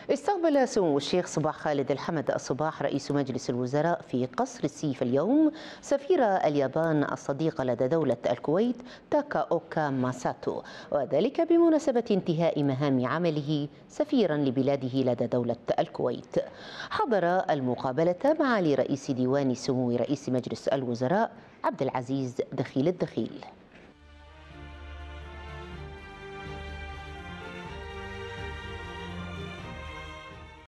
استقبل سمو الشيخ صباح خالد الحمد الصباح رئيس مجلس الوزراء في قصر السيف اليوم سفير اليابان الصديقة لدى دولة الكويت تاكا أوكا ماساتو، وذلك بمناسبة انتهاء مهام عمله سفيرا لبلاده لدى دولة الكويت. حضر المقابلة معالي رئيس ديوان سمو رئيس مجلس الوزراء عبد العزيز دخيل الدخيل.